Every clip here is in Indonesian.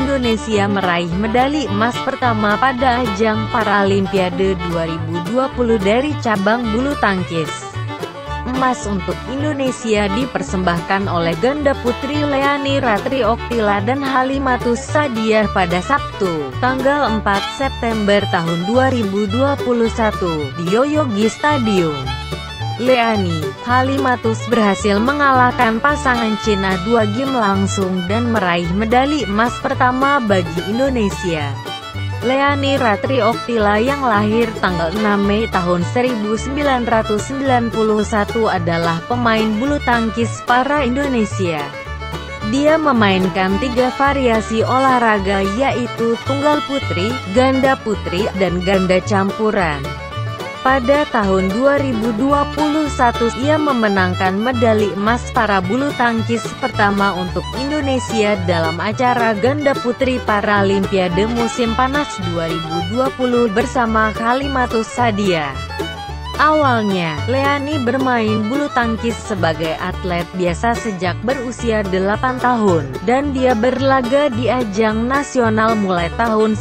Indonesia meraih medali emas pertama pada ajang Paralimpiade 2020 dari cabang bulu tangkis. Emas untuk Indonesia dipersembahkan oleh ganda putri Leany Ratri Oktila dan Halimatus Sadiah pada Sabtu, tanggal 4 September tahun 2021, di Yoyogi Stadium. Leany, Halimatus berhasil mengalahkan pasangan Cina 2 game langsung dan meraih medali emas pertama bagi Indonesia. Leany Ratri Oktila yang lahir tanggal 6 Mei tahun 1991 adalah pemain bulu tangkis para Indonesia. Dia memainkan 3 variasi olahraga yaitu tunggal putri, ganda putri, dan ganda campuran. Pada tahun 2021 ia memenangkan medali emas para bulu tangkis pertama untuk Indonesia dalam acara ganda putri Paralimpiade musim panas 2020 bersama Halimatus Sadiah. Awalnya, Leany bermain bulu tangkis sebagai atlet biasa sejak berusia 8 tahun, dan dia berlaga di ajang nasional mulai tahun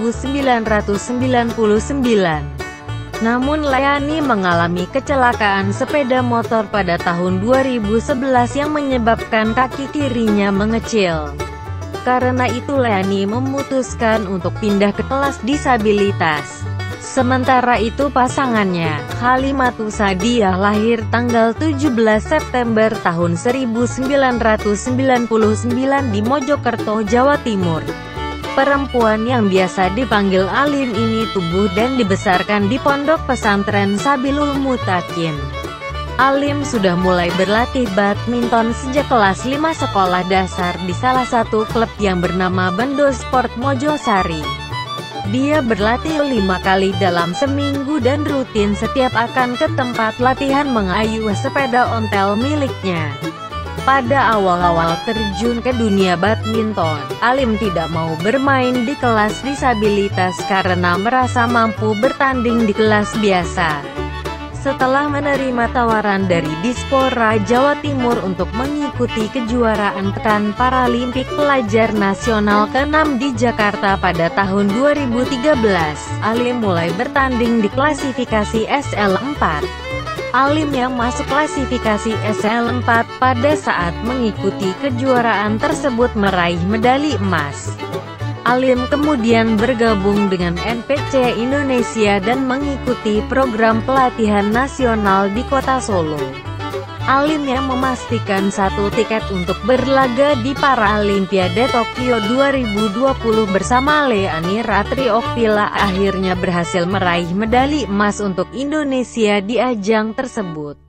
1999. Namun Leany mengalami kecelakaan sepeda motor pada tahun 2011 yang menyebabkan kaki kirinya mengecil. Karena itu Leany memutuskan untuk pindah ke kelas disabilitas. Sementara itu pasangannya, Halimatus Sadiah, lahir tanggal 17 September tahun 1999 di Mojokerto, Jawa Timur. Perempuan yang biasa dipanggil Alim ini tumbuh dan dibesarkan di Pondok Pesantren Sabilul Mutakin. Alim sudah mulai berlatih badminton sejak kelas 5 sekolah dasar di salah satu klub yang bernama Bendo Sport Mojosari. Dia berlatih 5 kali dalam seminggu dan rutin setiap akan ke tempat latihan mengayuh sepeda ontel miliknya. Pada awal-awal terjun ke dunia badminton, Alim tidak mau bermain di kelas disabilitas karena merasa mampu bertanding di kelas biasa. Setelah menerima tawaran dari Dispora Jawa Timur untuk mengikuti kejuaraan Pekan Paralimpik Pelajar Nasional ke-6 di Jakarta pada tahun 2013, Alim mulai bertanding di klasifikasi SL4. Alim yang masuk klasifikasi SL4 pada saat mengikuti kejuaraan tersebut meraih medali emas. Alim kemudian bergabung dengan NPC Indonesia dan mengikuti program pelatihan nasional di kota Solo. Alim yang memastikan 1 tiket untuk berlaga di Paralimpiade Tokyo 2020 bersama Leany Ratri Oktila akhirnya berhasil meraih medali emas untuk Indonesia di ajang tersebut.